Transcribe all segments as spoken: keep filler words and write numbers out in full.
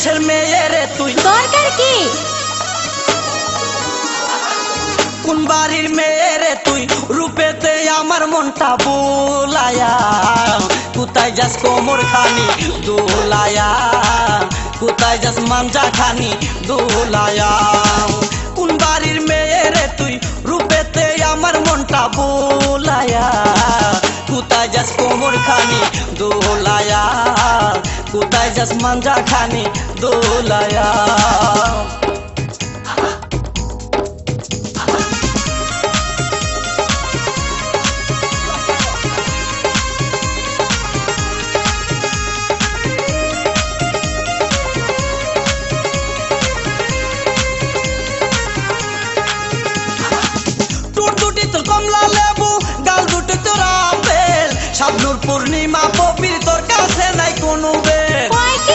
বংশের মেয়ে রে তুই দরকার কি কোন বাড়ির মেয়ে রে তুই রূপেতে আমার মনটা বুলায়া কোথায় যাস কোমর খানি দোলায়া কোথায় যাস মাঞ্জা খানি দোলায়া কোন বাড়ির মেয়ে রে তুই রূপেতে আমার মনটা বুলায়া কোথায় যাস কোমর খানি দোলায়া কোথায় যাস মাঞ্জা খানি দোলায়া কমলা লেবু গাল দুটি তোর আপেল শাবনুর পূর্ণিমা পবির তোর কাছে নাই কোনো বেল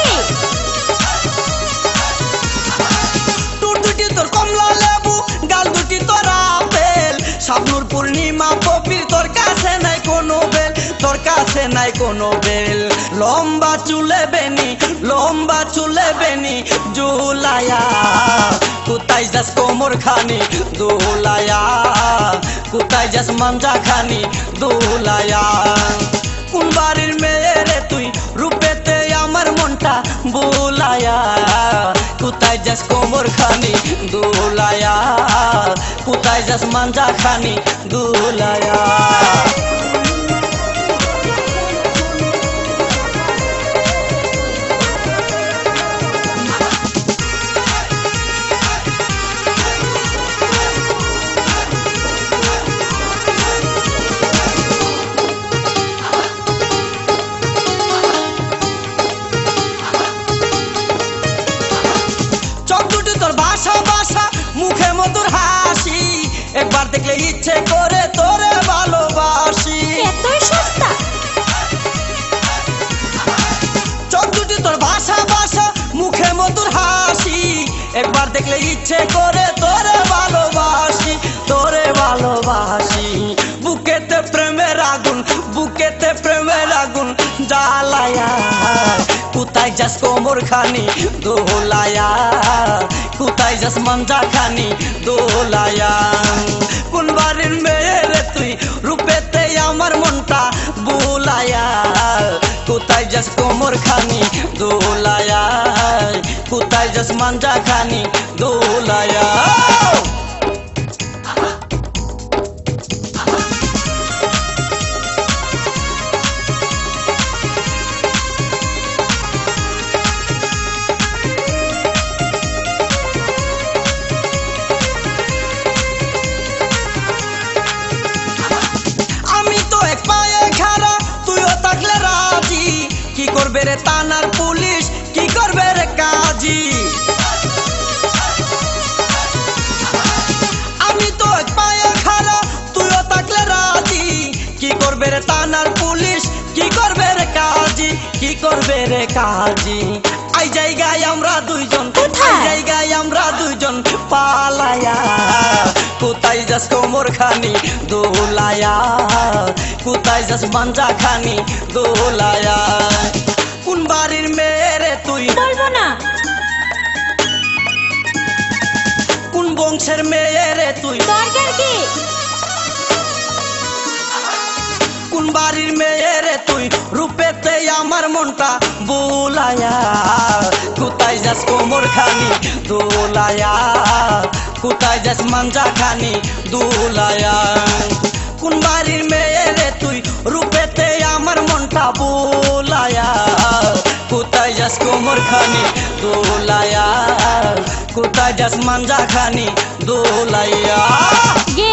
তোর দুটি তোর কমলা লেবু গাল দুটি তোর আপেল শাবনুর পূর্ণিমা পবির তোর কাছে নাই কোনো বেল তোর কাছে নাই কোনো বেল লম্বা চুলে বেনি লম্বা চুলে বেনি জুলায়া কোথায় যাস কোমর খানি দোলায়া কোথায় যাস মাঞ্জা খানি দোলায়া কোন বাড়ির মেয়ে রে তুই রূপেতে আমার মনটা বোলায়া কোথায় যাস কোমর খানি দোলায়া কোথায় যাস মাঞ্জা খানি দোলায়া মুখে মধুর হাসি একবার দেখলে ইচ্ছে করে তোরে ভালোবাসি এতই সস্তা চোখ দুটি তোর ভাষা ভাষা মুখে মধুর হাসি একবার দেখলে ইচ্ছে করে তোরে ভালোবাসি তোরে ভালোবাসি বুকেতে প্রেমের আগুন বুকেতে প্রেমের আগুন জ্বালায়া কোথায় যাস কোমর খানি দোলায়া কোথায় যাস মাঞ্জা খানি দোলায়া কোন বাড়ির মেয়ে রে তুই রূপেতে আমার মনটা বুলায়া কোথায় যাস কোমর খানি দোলায়া কোথায় যাস মাঞ্জা খানি দোলায়া কি করবে রে থানার পুলিশ কি করবে রে কাজী আমি তো এক পায়ে খাড়া তুইও থাকলে রাজি কি করবে রে থানার পুলিশ কি করবে রে কাজী কি করবে রে কাজী আই জায়গায় আমরা দুইজন আই জায়গায় আমরা দুইজন পালায়া কোথায় যাস কোমর খানি দোলায়া কোথায় যাস মাঞ্জা খানি দোলায়া কোন বাড়ির মেয়ে রে তুই বলবো না কোন বংশের মেয়ে রে তুই দরকার কি কোন বাড়ির মেয়ে রে তুই রূপেতে আমার মনটা বোলায়া কোথায় যাস কোমর খানি দোলায়া কোথায় যাস মাঞ্জা খানি দোলায়া কোন বাড়ির মেয়ে রে তুই রূপেতে আমার মনটা বোলায়া কোথায় যাস কোমর খানি দোলায়া কোথায় যাস মাঞ্জা খানি দোলায়া